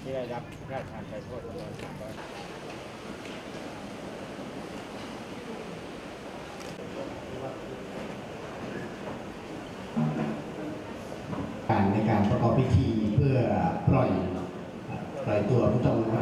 ที่ได้รับพระราชทานไพโทษจำนวน300 การในการประกอบพิธีเพื่อปล่อยตัวพระเจ้าอยู่หัว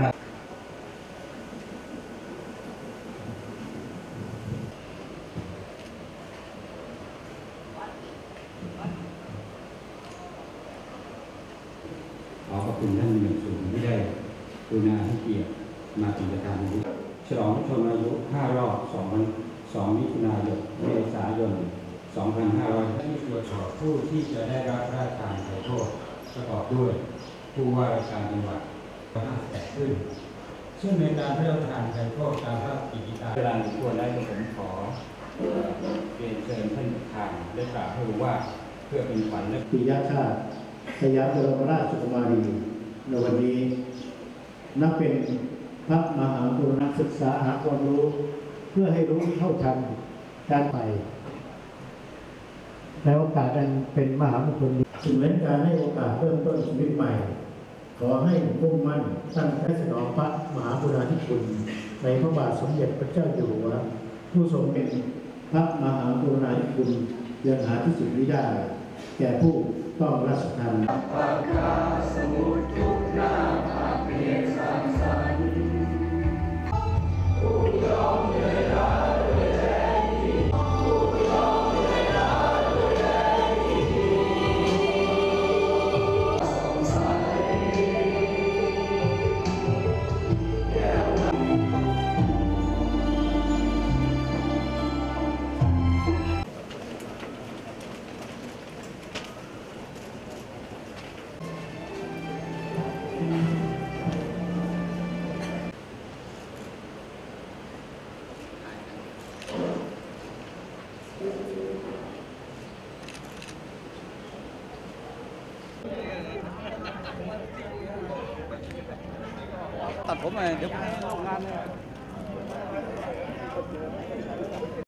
ขอขอบคุณท่านอย่างสูงที่ได้กรุณาให้เกียรติมาเป็นประธานในฉลองชมอายุ5 รอบ2 มิถุนายนเมษายน 2500ที่ตรวจสอบผู้ที่จะได้รับพระราชทานไพโทษประกอบด้วยผู้ว่าราชการจังหวัด58ขึ้นซึ่งในการพระราชทานไพโทษตามพระกิจการเวลาควรได้ผมขอเรียนเชิญท่านประธานได้กล่าวให้รู้ว่าเพื่อเป็นขวัญและปิยชาติสยามบรมราชกุมารีในวันนี้นับเป็นพระมหากรุณาศึกษาหาความรู้เพื่อให้รู้เท่าทันการไปในโอกาสอันเป็นมหามงคลถึงแม้การให้โอกาสเริ่มต้นชีวิตใหม่ขอให้มุ่งมั่นตั้งใจสนองพระมหากรุณาธิคุณในพระบาทสมเด็จพระเจ้าอยู่หัวผู้ทรงเป็นพระมหากรุณาธิคุณยังหาที่สุดมิได้แก่ผู้ต้องรับประทานปากาสมุทรทุกนาภาเพียงสร้างสรรค์ผู้ยอมเหนื่อยล้าด้วยแรงที่ผู้ยอมเหนื่อยล้าด้วยแรงที่สงสัยแก้วตัดผมมาเดี๋ยวงาน